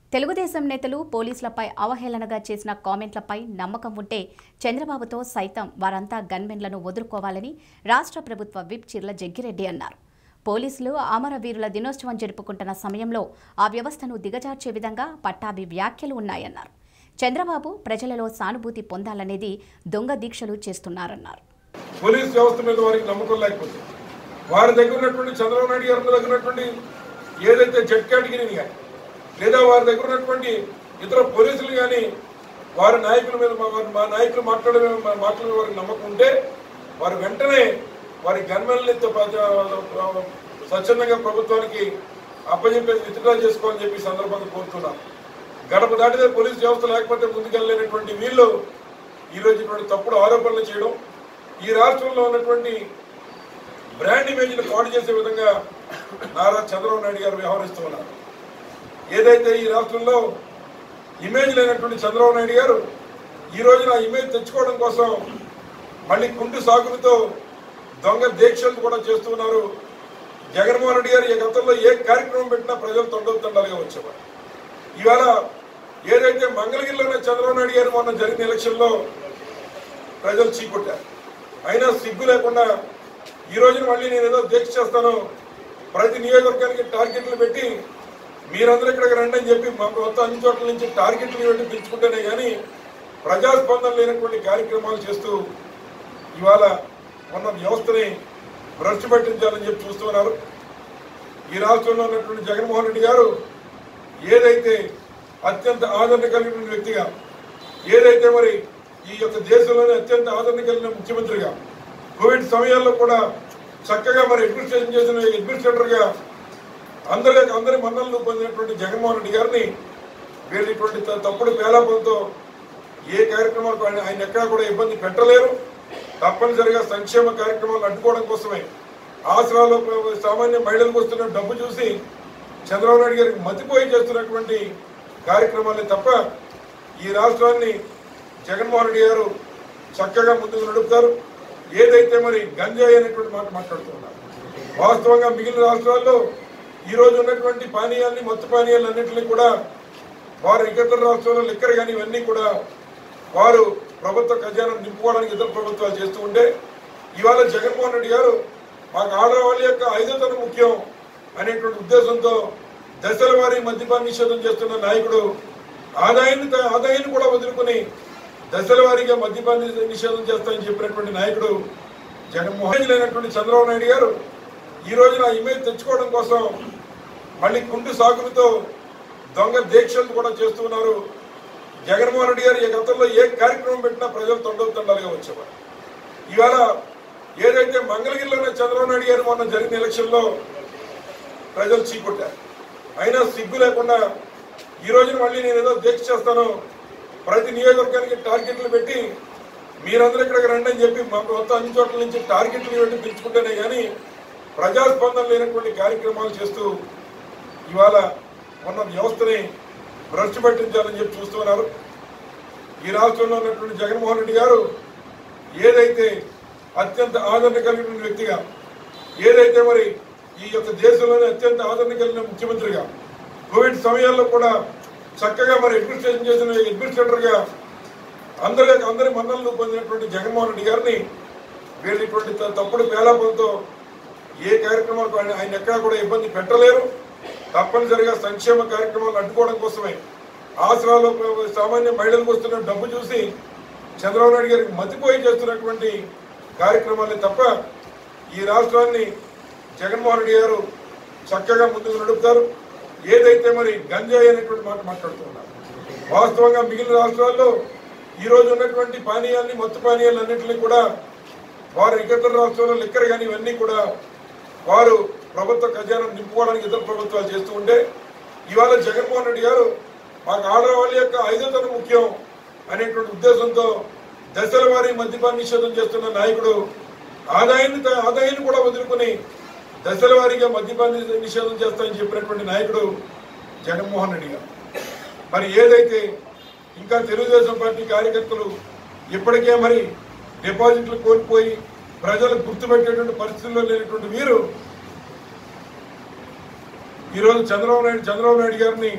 తెలుగుదేశం నేతలు పోలీసులపై అవహేళనగా చేసిన కామెంట్లపై నమ్మకం ఉంటే చంద్రబాబుతో సైతం వారంతా గన్మెన్లను వదులుకోవాలని రాష్ట్ర ప్రభుత్వ విప్ చిర్ల జగ్గిరెడ్డి అన్నారు. పోలీసులు అమరవీరుల దినోత్సవం జరుపుకుంటున్న సమయంలో ఆ వ్యవస్థను దిగజార్చే విధంగా పట్టాభి వ్యాఖ్యలు ఉన్నాయన్నారు. చంద్రబాబు ప్రజలలో సానుభూతి పొందాలనేది దొంగ దీక్షలు చేస్తున్నారన్నారు. పోలీస్ వ్యవస్థ మీద వారికి నమ్మకం లేకపోతే వారి దగ్గర ఉన్నటువంటి చంద్రబాబు నాయుడు గారి దగ్గర ఉన్నటువంటి ఏదైతే జెడ్ కేటగిరీని కానీ లేదా వారి దగ్గర ఉన్నటువంటి ఇతర పోలీసులు కానీ వారి నాయకుల మీద మా నాయకులు మాట్లాడే వారికి నమ్మకం ఉంటే వారు వెంటనే వారి గన్మెన్లని స్వచ్ఛందంగా ప్రభుత్వానికి అప్పచెప్పేసి విత్డ్రా చేసుకోవాలని చెప్పి సందర్భంగా కోరుతున్నాను. గడప దాటితే పోలీసు వ్యవస్థ లేకపోతే ముందుకెళ్ళలేనటువంటి వీళ్ళు ఈరోజు ఇటువంటి తప్పుడు ఆరోపణలు చేయడం, ఈ రాష్ట్రంలో ఉన్నటువంటి బ్రాండ్ ఇమేజ్ని పాడు చేసే విధంగా నారా చంద్రబాబు నాయుడు గారు వ్యవహరిస్తూ ఉన్నారు. ఏదైతే ఈ రాష్ట్రంలో ఇమేజ్ లేనటువంటి చంద్రబాబు నాయుడు గారు ఈ రోజున ఇమేజ్ తెచ్చుకోవడం కోసం మళ్ళీ కుంటు సాగులతో దొంగ దీక్షలు కూడా చేస్తున్నారు. జగన్మోహన్ రెడ్డి గారు ఈ గతంలో ఏ కార్యక్రమం పెట్టినా ప్రజలు తండాలుగా వచ్చేవారు. ఇవాళ ఏదైతే మంగళగిరిలోనే చంద్రబాబు నాయుడు గారు మొన్న జరిగిన ఎలక్షన్లో ప్రజలు చీకొట్టారు. అయినా సిగ్గు లేకుండా ఈ రోజున మళ్ళీ నేను ఏదో దీక్ష చేస్తాను, ప్రతి నియోజకవర్గానికి టార్గెట్లు పెట్టి మీరందరూ ఇక్కడికి రండి అని చెప్పి మొత్తం అన్ని చోట్ల నుంచి టార్గెట్లు పెట్టి పిలుచుకుంటేనే కానీ ప్రజాస్పందన లేనటువంటి కార్యక్రమాలు చేస్తూ ఇవాళ ఉన్న వ్యవస్థని భ్రష్టు పట్టించాలని చెప్పి చూస్తున్నారు. ఈ రాష్ట్రంలో ఉన్నటువంటి జగన్మోహన్ రెడ్డి గారు ఏదైతే అత్యంత ఆదరణ కలిగిన వ్యక్తిగా, ఏదైతే మరి ఈ యొక్క దేశంలోనే అత్యంత ఆదరణ కలిగిన ముఖ్యమంత్రిగా, కోవిడ్ సమయాల్లో కూడా చక్కగా మరి అడ్మినిస్ట్రేషన్ చేసిన అడ్మినిస్ట్రేటర్గా అందరి మన్నలను పొందినటువంటి జగన్మోహన్ రెడ్డి గారిని వీళ్ళు ఇటువంటి తప్పుడు పేలాపంతో ఏ కార్యక్రమాలకు ఆయన ఎక్కడా కూడా ఇబ్బంది పెట్టలేరు. తప్పనిసరిగా సంక్షేమ కార్యక్రమాలు అడ్డుకోవడం కోసమే ఆసరాలో సామాన్య మహిళలకు వస్తున్న డబ్బు చూసి చంద్రబాబు నాయుడు గారికి మతిపోయి చేస్తున్నటువంటి కార్యక్రమాలే తప్ప ఈ రాష్ట్రాన్ని జగన్మోహన్ రెడ్డి గారు చక్కగా ముందుకు నడుపుతారు. ఏదైతే మరి గంజాయి అనేటువంటి మాట మాట్లాడుతున్నారు, వాస్తవంగా మిగిలిన రాష్ట్రాల్లో ఈ రోజు ఉన్నటువంటి పానీయాల్ని మత్తు పానీయాలన్నింటినీ కూడా వారు ఇతర రాష్ట్రాల్లో లిక్కర్ కానీ ఇవన్నీ కూడా వారు ప్రభుత్వ ఖజానా నింపుకోవడానికి ఇతర ప్రభుత్వాలు చేస్తూ ఉంటే ఇవాళ జగన్మోహన్ రెడ్డి గారు మాకు ఆడవాళ్ళ యొక్క ఐదోతనం ముఖ్యం అనేటువంటి ఉద్దేశంతో దశల వారీ మద్యపాన నిషేధం చేస్తున్న నాయకుడు ఆదాయాన్ని కూడా వదులుకుని దశల వారీగా మద్యపాన నిషేధం చేస్తామని చెప్పినటువంటి నాయకుడు జగన్మోహన్ లేనటువంటి చంద్రబాబు నాయుడు గారు ఈ రోజున ఇమేజ్ తెచ్చుకోవడం కోసం మళ్ళీ కుంటు సాగులతో దొంగ దీక్షలు కూడా చేస్తున్నారు. జగన్మోహన్ రెడ్డి గారు ఈ గతంలో ఏ కార్యక్రమం పెట్టినా ప్రజలు తండాలుగా వచ్చేవారు. ఇవాళ ఏదైతే మంగళగిరిలోనే చంద్రబాబు నాయుడు గారు మొన్న జరిగిన ఎలక్షన్లో ప్రజలు చీకొట్టారు. అయినా సిగ్గు లేకుండా ఈ రోజున మళ్ళీ నేను ఏదో దీక్ష చేస్తాను, ప్రతి నియోజకవర్గానికి టార్గెట్లు పెట్టి మీరందరూ ఇక్కడికి రండి అని చెప్పి మొత్తం అన్ని చోట్ల నుంచి టార్గెట్లు పెట్టి పిలుచుకుంటేనే కానీ ప్రజాస్పందన లేనటువంటి కార్యక్రమాలు చేస్తూ ఇవాళ ఉన్న వ్యవస్థని భ్రష్టు పట్టించాలని చెప్పి చూస్తున్నారు. ఈ రాష్ట్రంలో ఉన్నటువంటి జగన్మోహన్ రెడ్డి గారు ఏదైతే అత్యంత ఆదరణ కలిగిన వ్యక్తిగా, ఏదైతే మరి ఈ యొక్క దేశంలోనే అత్యంత ఆదరణ కలిగిన ముఖ్యమంత్రిగా, కోవిడ్ సమయాల్లో కూడా చక్కగా మరి అడ్మినిస్ట్రేషన్ చేసిన అడ్మినిస్ట్రేటర్గా అందరి మన్నలను పొందినటువంటి జగన్మోహన్ రెడ్డి గారిని వీళ్ళు ఇటువంటి తప్పుడు పేలాపంతో ఏ కార్యక్రమాలకు ఆయన ఎక్కడా కూడా ఇబ్బంది పెట్టలేరు. తప్పనిసరిగా సంక్షేమ కార్యక్రమాలు అడ్డుకోవడం కోసమే ఆసరాలో సామాన్య మహిళలకు వస్తున్న డబ్బు చూసి చంద్రబాబు నాయుడు గారికి మతిపోయి చేస్తున్నటువంటి కార్యక్రమాలే తప్ప ఈ రాష్ట్రాన్ని జగన్మోహన్ రెడ్డి గారు చక్కగా ముందుకు నడుపుతారు. ఏదైతే మరి గంజాయి అనేటువంటి మాట మాట్లాడుతున్నారు, వాస్తవంగా మిగిలిన రాష్ట్రాల్లో ఈ రోజు ఉన్నటువంటి పానీయాల్ని మత్తు పానీయాలన్నింటినీ కూడా వారు ఇతర రాష్ట్రాల్లో లిక్కర్ కానీ ఇవన్నీ కూడా వారు ప్రభుత్వ ఖజానా నింపుకోవడానికి ఇతర ప్రభుత్వాలు చేస్తూ ఉంటే ఇవాళ జగన్మోహన్ రెడ్డి గారు మాకు ఆడవాళ్ళ యొక్క ఐదోతనం ముఖ్యం అనేటువంటి ఉద్దేశంతో దశల వారీ మద్యపాన నిషేధం చేస్తున్న నాయకుడు ఆదాయాన్ని కూడా వదులుకుని దశల వారీగా మద్యపాన నిషేధం చేస్తామని చెప్పినటువంటి నాయకుడు జగన్మోహన్ రెడ్డి గారు. మరి ఏదైతే ఇంకా తెలుగుదేశం పార్టీ కార్యకర్తలు ఇప్పటికే మరి డిపాజిట్లు కోల్పోయి ప్రజలకు గుర్తుపెట్టేటువంటి పరిస్థితుల్లో లేనటువంటి వీరు ఈరోజు చంద్రబాబు నాయుడు గారిని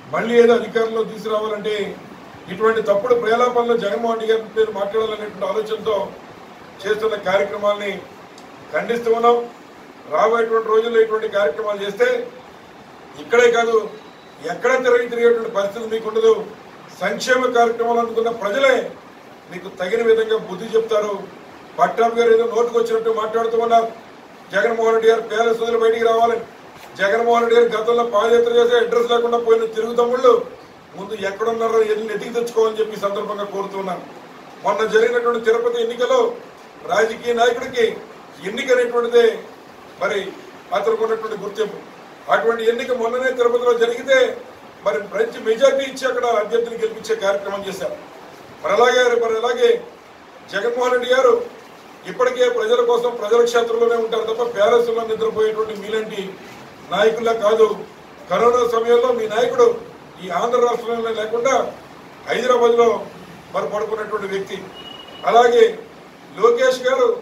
మళ్ళీ ఏదో అధికారంలో తీసుకురావాలంటే ఇటువంటి తప్పుడు ప్రేలాపనలో జగన్మోహన్ రెడ్డి గారి పేరు మాట్లాడాలనేటువంటి ఆలోచనతో చేస్తున్న కార్యక్రమాల్ని ఖండిస్తూ ఉన్నాం. రాబోయేటువంటి రోజుల్లో ఇటువంటి కార్యక్రమాలు చేస్తే ఇక్కడే కాదు ఎక్కడ తిరిగేటువంటి పరిస్థితి మీకు ఉండదు. సంక్షేమ కార్యక్రమాలు అందుకున్న ప్రజలే మీకు తగిన విధంగా బుద్ధి చెప్తారు. పట్టాభి గారు ఏదో నోటుకు వచ్చినట్టు మాట్లాడుతూ ఉన్నారు. జగన్మోహన్ రెడ్డి గారు పేద సోదరులు బయటికి రావాలని. జగన్మోహన్ రెడ్డి గారు గతంలో పాదయాత్ర చేసే అడ్రస్ లేకుండా పోయిన తిరుగు తమ్ముళ్ళు ముందు ఎక్కడున్నారో ఎతికి తెచ్చుకోవాలని చెప్పి సందర్భంగా కోరుతున్నాను. మొన్న జరిగినటువంటి తిరుపతి ఎన్నికలో రాజకీయ నాయకుడికి ఎన్నిక అనేటువంటిదే మరి అతనికి ఉన్నటువంటి గుర్తింపు. అటువంటి ఎన్నిక మొన్ననే తిరుపతిలో జరిగితే మరి మంచి మెజార్టీ ఇచ్చి అక్కడ అభ్యర్థిని గెలిపించే కార్యక్రమం చేశారు. మరి అలాగే జగన్మోహన్ రెడ్డి గారు ఇప్పటికే ప్రజల కోసం ప్రజల క్షేత్రంలోనే ఉంటారు తప్ప ప్యాలెస్లో నిద్రపోయేటువంటి మీలాంటి నాయకుల్లా కాదు. కరోనా సమయంలో మీ నాయకుడు ఈ ఆంధ్ర రాష్ట్రంలో లేకుండా హైదరాబాద్లో మరి పడుకున్నటువంటి వ్యక్తి. అలాగే లోకేష్ గారు